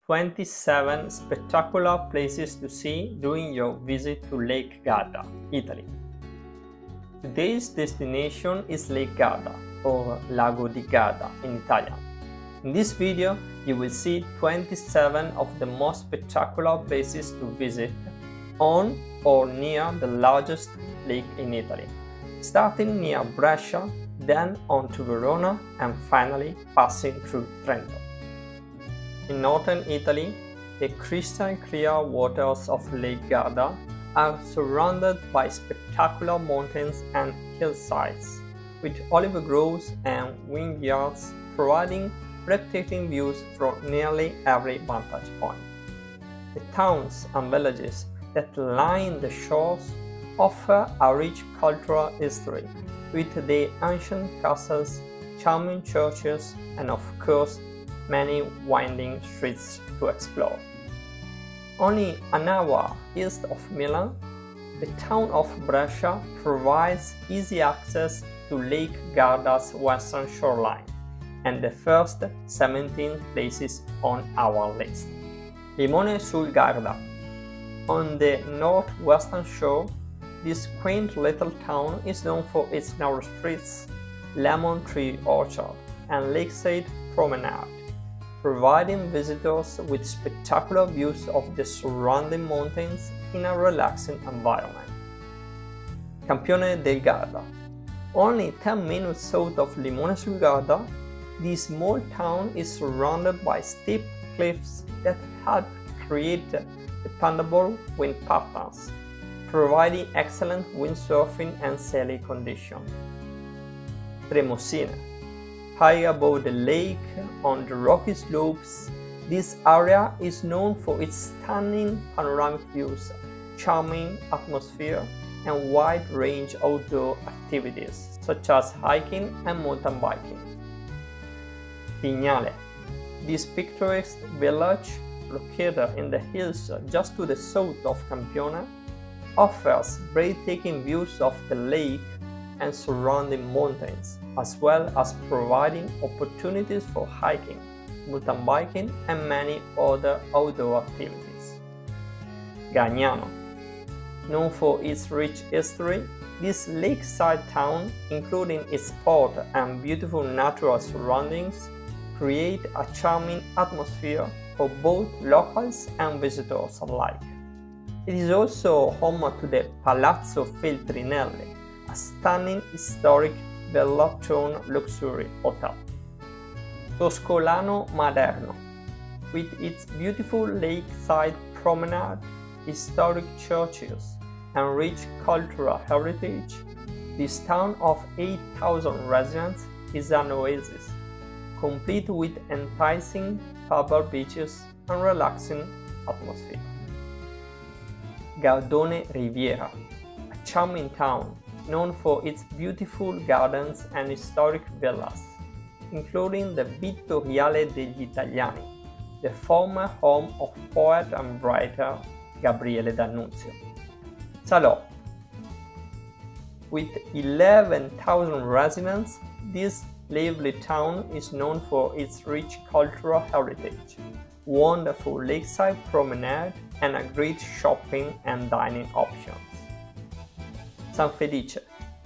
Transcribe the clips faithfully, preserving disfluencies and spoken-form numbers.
twenty-seven spectacular places to see during your visit to Lake Garda, Italy. Today's destination is Lake Garda, or Lago di Garda in Italian. In this video, you will see twenty-seven of the most spectacular places to visit on or near the largest lake in Italy, starting near Brescia, then on to Verona, and finally passing through Trento. In northern Italy, the crystal clear waters of Lake Garda are surrounded by spectacular mountains and hillsides, with olive groves and vineyards providing breathtaking views from nearly every vantage point. The towns and villages that line the shores offer a rich cultural history, with their ancient castles, charming churches, and of course, many winding streets to explore. Only an hour east of Milan, the town of Brescia provides easy access to Lake Garda's western shoreline, and the first seventeen places on our list. Limone sul Garda. On the northwestern shore, this quaint little town is known for its narrow streets, lemon tree orchard, and lakeside promenade, providing visitors with spectacular views of the surrounding mountains in a relaxing environment. Campione del Garda. Only ten minutes south of Limone sul Garda, this small town is surrounded by steep cliffs that help create dependable wind patterns, providing excellent windsurfing and sailing conditions. Tremosine. High above the lake on the rocky slopes, this area is known for its stunning panoramic views, charming atmosphere, and wide range outdoor activities such as hiking and mountain biking. Vignale. This picturesque village, located in the hills just to the south of Campione, offers breathtaking views of the lake and surrounding mountains, as well as providing opportunities for hiking, mountain biking, and many other outdoor activities. Gagnano. Known for its rich history, this lakeside town, including its port and beautiful natural surroundings, create a charming atmosphere for both locals and visitors alike. It is also home to the Palazzo Feltrinelli, a stunning historic villa-turned luxury hotel. Toscolano Maderno. With its beautiful lakeside promenade, historic churches, and rich cultural heritage, this town of eight thousand residents is an oasis, complete with enticing pebble beaches and relaxing atmosphere. Gardone Riviera. A charming town known for its beautiful gardens and historic villas, including the Vittoriale degli Italiani, the former home of poet and writer Gabriele D'Annunzio. Salò. With eleven thousand residents, this lively town is known for its rich cultural heritage, wonderful lakeside promenade, and a great shopping and dining options. San Felice.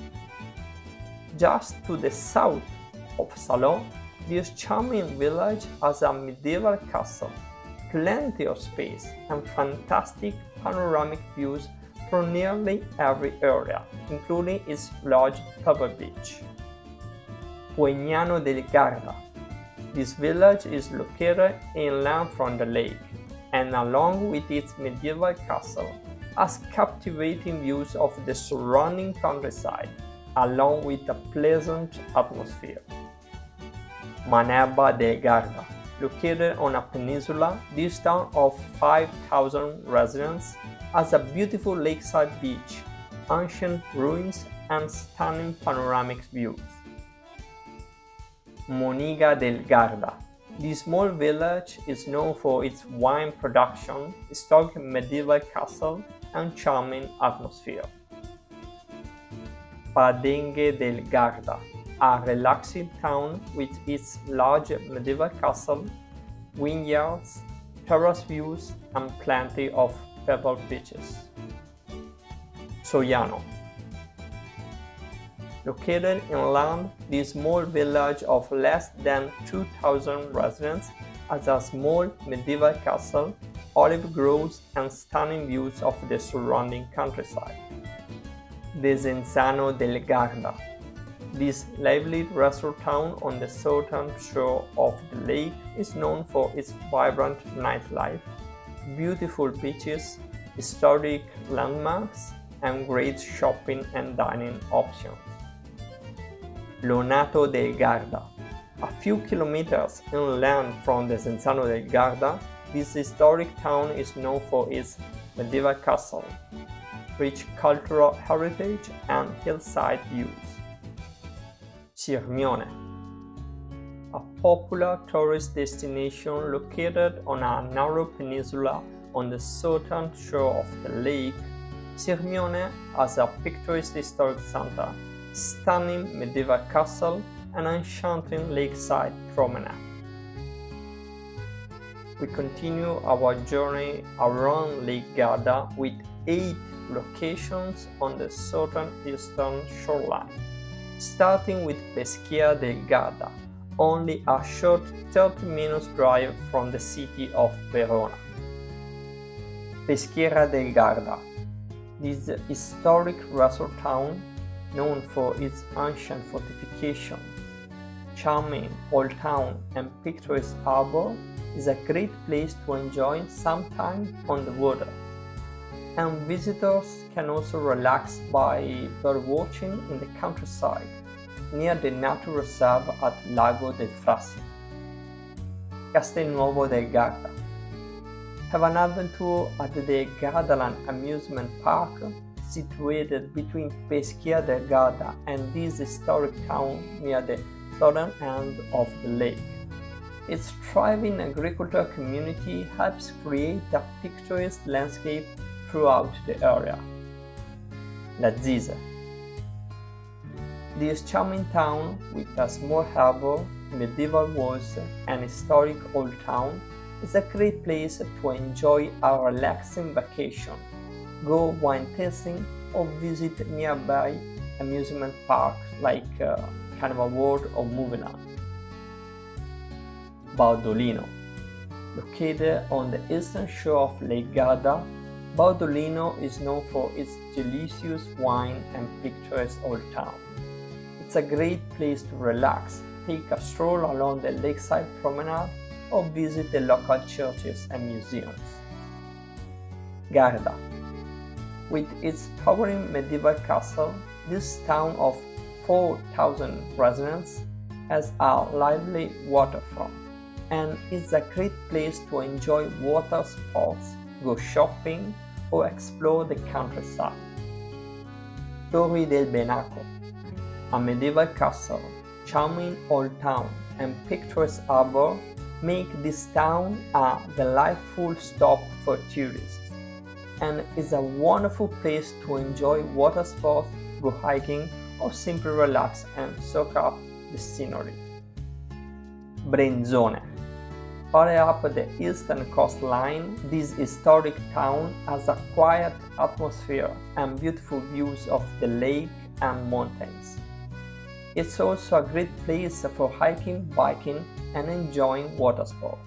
Just to the south of Salò, this charming village has a medieval castle, plenty of space, and fantastic panoramic views from nearly every area, including its large pebble beach. Puegnano del Garda. This village is located inland from the lake, and along with its medieval castle, has captivating views of the surrounding countryside, along with a pleasant atmosphere. Manerba del Garda. Located on a peninsula, this town of five thousand residents has a beautiful lakeside beach, ancient ruins, and stunning panoramic views. Moniga del Garda. This small village is known for its wine production, historic medieval castle, and charming atmosphere. Padengue del Garda. A relaxing town with its large medieval castle, vineyards, terrace views and plenty of pebble beaches. Soiano. Located inland, this small village of less than two thousand residents has a small medieval castle, olive groves, and stunning views of the surrounding countryside. Desenzano del Garda. This lively resort town on the southern shore of the lake is known for its vibrant nightlife, beautiful beaches, historic landmarks, and great shopping and dining options. Lonato del Garda. A few kilometers inland from Desenzano del Garda, this historic town is known for its medieval castle, rich cultural heritage, and hillside views. Sirmione. A popular tourist destination located on a narrow peninsula on the southern shore of the lake, Sirmione has a picturesque historic center, stunning medieval castle, and enchanting lakeside promenade. We continue our journey around Lake Garda with eight locations on the southern eastern shoreline, starting with Peschiera del Garda, only a short thirty minutes drive from the city of Verona. Peschiera del Garda. This historic resort town, known for its ancient fortification, charming old town, and picturesque harbor, is a great place to enjoy some time on the water. And visitors can also relax by birdwatching in the countryside, near the nature reserve at Lago dei Frassi. Castelnuovo del Garda. Have an adventure at the Gardaland amusement park, situated between Peschiera del Garda and this historic town near the southern end of the lake. Its thriving agricultural community helps create a picturesque landscape throughout the area. Lazise. This charming town, with a small harbor, medieval walls, and historic old town, is a great place to enjoy a relaxing vacation, go wine tasting, or visit nearby amusement parks like uh, Carnival World or Movieland. Baudolino. Located on the eastern shore of Lake Garda, Baudolino is known for its delicious wine and picturesque old town. It's a great place to relax, take a stroll along the lakeside promenade, or visit the local churches and museums. Garda. With its towering medieval castle, this town of four thousand residents has a lively waterfront and is a great place to enjoy water sports, go shopping, or explore the countryside. Torri del Benaco. A medieval castle, charming old town, and picturesque harbor make this town a delightful stop for tourists, and is a wonderful place to enjoy water sports, go hiking, or simply relax and soak up the scenery. Brenzone. Higher up the eastern coastline, this historic town has a quiet atmosphere and beautiful views of the lake and mountains. It's also a great place for hiking, biking, and enjoying water sports.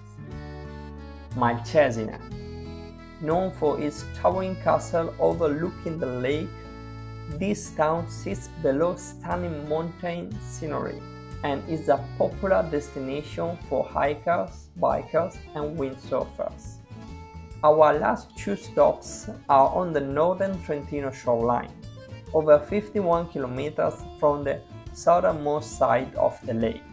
Malcesine. Known for its towering castle overlooking the lake, this town sits below stunning mountain scenery and is a popular destination for hikers, bikers, and windsurfers. Our last two stops are on the northern Trentino shoreline, over fifty-one kilometers from the southernmost side of the lake.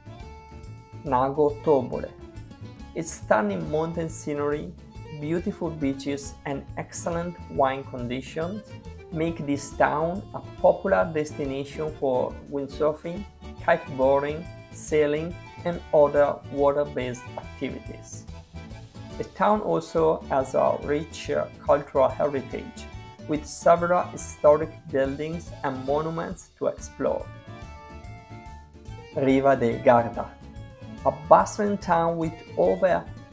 Lago Tobole. Its stunning mountain scenery, beautiful beaches, and excellent wine conditions make this town a popular destination for windsurfing, kiteboarding, sailing, and other water-based activities. The town also has a rich uh, cultural heritage, with several historic buildings and monuments to explore. Riva del Garda. A bustling town with over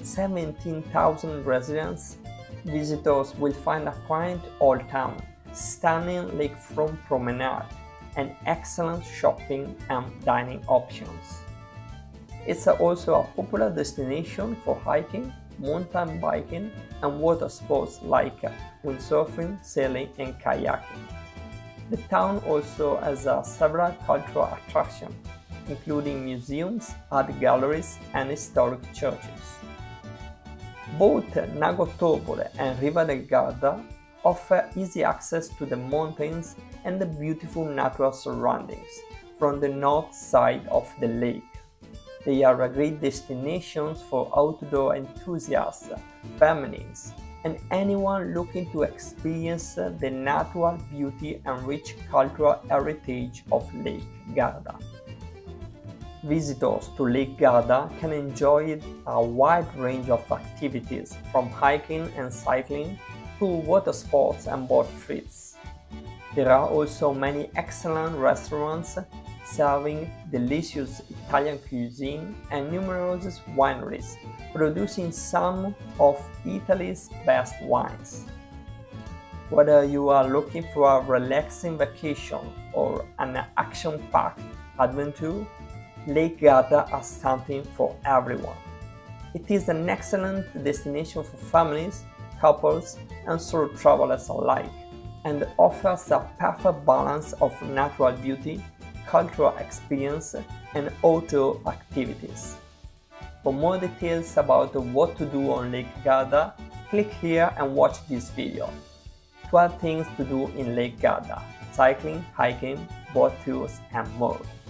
seventeen thousand residents, visitors will find a quaint old town, stunning lakefront promenade, and excellent shopping and dining options. It's also a popular destination for hiking, mountain biking, and water sports like windsurfing, sailing, and kayaking. The town also has uh, several cultural attractions, including museums, art galleries, and historic churches. Both Lago Topole and Riva del Garda offer easy access to the mountains and the beautiful natural surroundings from the north side of the lake. They are great destinations for outdoor enthusiasts, families, and anyone looking to experience the natural beauty and rich cultural heritage of Lake Garda. Visitors to Lake Garda can enjoy a wide range of activities, from hiking and cycling to water sports and boat trips. There are also many excellent restaurants serving delicious Italian cuisine and numerous wineries producing some of Italy's best wines. Whether you are looking for a relaxing vacation or an action-packed adventure, Lake Garda has something for everyone. It is an excellent destination for families, couples, and solo travelers alike, and offers a perfect balance of natural beauty, cultural experience, and outdoor activities. For more details about what to do on Lake Garda, click here and watch this video. twelve things to do in Lake Garda: cycling, hiking, boat tours, and more.